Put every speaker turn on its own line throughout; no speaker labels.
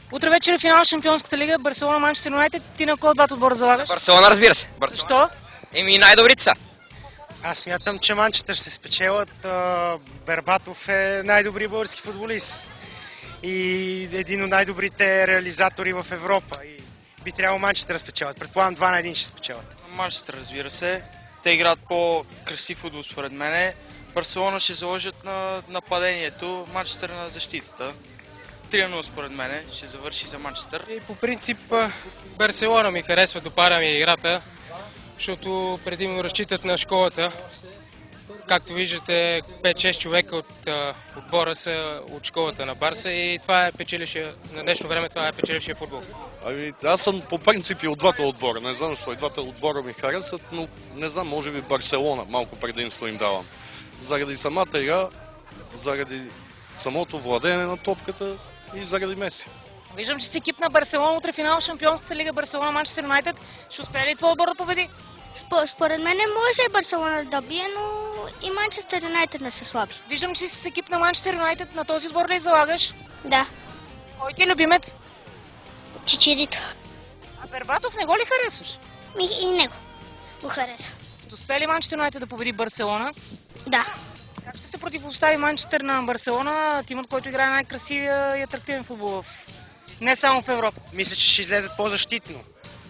Утре вечер е финал на Шампионската лига, Барселона, Манчестър Юнайтед. Ти на кой от двата отбора залагаш?
Барселона, разбира се.
Защо?
Най-добрите са.
Аз смятам, че Манчестър се спечелят. Бербатов е най-добри български футболист и един от най-добрите реализатори в Европа. И би трябвало Манчестър да спечелят. Предполагам 2-1 ще спечелят.
Манчестър, разбира се. Те играят по-красив футбол според мене. Барселона ще заложат на нападението, Манчестър на защитата. 3-0 според мене ще завърши за Манчестър.
И по принцип Барселона ми харесва, допада ми играта, защото предимно разчитат на школата. Както виждате, 5-6 човека от отбора са от школата на Барса и това е печелившия, на днешно време това е печелившия футбол.
Аз съм по принципи от двата отбора. Не знам защо и двата отбора ми харесват, но не знам, може би Барселона малко предимство им давам. Заради самата игра, заради самото владеене на топката и заради Меси.
Виждам, че си екип на Барселона, утре финал на Шампионската лига, Барселона, Манчестър Юнайтед. Ще успее ли твой отбор да победи?
Според мен може Барселона да бие, но и Манчестър Юнайтед не са слаби.
Виждам, че си с екип на Манчестър Юнайтед. На този отбор ли залагаш?
Да.
Кой ти е любимец?
Чичирито.
А Бербатов не го ли харесваш?
И него го харесва.
Ще успее ли Манчестър Юнайтед да победи Барселона?
Да.
Как ще се противопостави Манчестър на Барселона, тимът, който играе най-красивия и атрактивен футбол не само в Европа?
Мисля, че ще излезат по-защитно.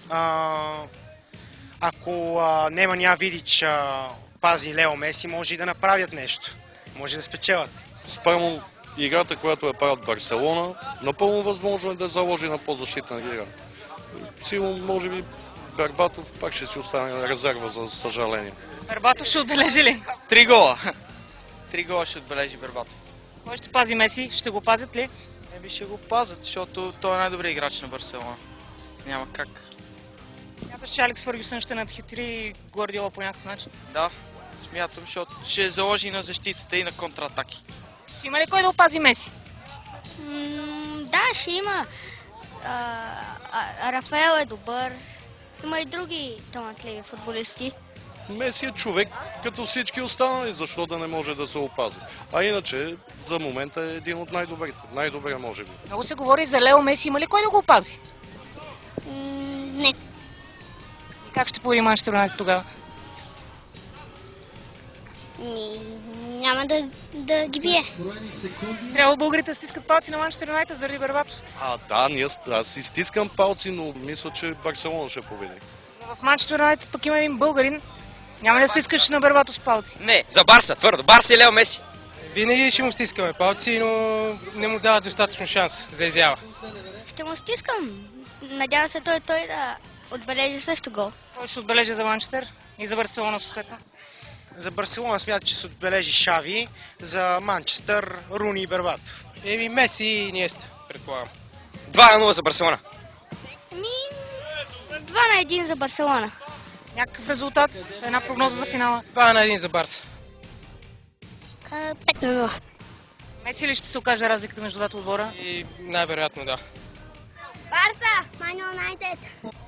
Ако Немanja Видич пази Лео Меси, може и да направят нещо. Може да спечелят.
Спрямо играта, която правят Барселона, напълно възможно е да заложи на по-защитна игра. Сигурно, може би, Бербатов пак ще си остане резерва, за съжаление.
Бербатов ще отбележи ли?
3 гола. 3 гола ще отбележи Бербатов.
Кой ще пази Меси? Ще го пазят ли?
Ще го пазят, защото той е най-добрият играч на Барселона. Няма как.
Смяташ, че Алекс Фъргюсън ще надхитри Гвардиола по някакъв начин?
Да, смятам, защото ще заложи на защитата и на контратаки.
Ще има ли кой да опази Меси?
Да, ще има. Рафаел е добър. Има и други талантливи футболисти.
Меси е човек като всички останали, защо да не може да се опази. А иначе, за момента е един от най-добрите. Най-добре може би.
Много се говори за Лео Меси. Има ли кой да го опази?
Не.
И как ще победи Манчестър Юнайтед тогава?
Няма да ги бие.
Трябва българите да стискат палци на Манчестър Юнайтед заради Бербатов.
Да, аз си стискам палци, но мисля, че Барселона ще победи.
Но в Манчестър Юнайтед пък има един българин. Няма ли да стискаш на Бербатов с палци?
Не, за Барса, твърдо. Барса и Лео Меси.
Винаги ще му стискаме палци, но не му дава достатъчно шанс за изява.
Ще му стискам. Надявам се той да отбележи също гол.
Кой ще отбележи за Манчестър и за Барселона съответно?
За Барселона смятам, че се отбележи Шави, за Манчестър Руни и Бербатов.
Меси и Иниеста, предполагам.
2-0 за Барселона.
2-1 за Барселона.
Някакъв резултат? Една прогноза за финала?
2-1 за Барса.
5-0.
Меси ли ще се окаже разликата между двата отбора?
И най-вероятно да.
Барса! Ман Юнайтед!